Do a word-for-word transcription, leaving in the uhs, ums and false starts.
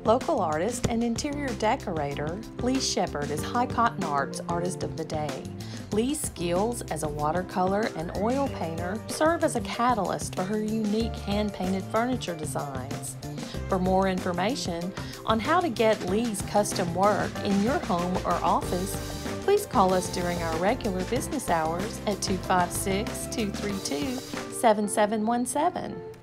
Local artist and interior decorator, Lee Shepard is High Cotton Art's Artist of the Day. Lee's skills as a watercolor and oil painter serve as a catalyst for her unique hand-painted furniture designs. For more information on how to get Lee's custom work in your home or office, please call us during our regular business hours at two five six, two three two, seven seven one seven.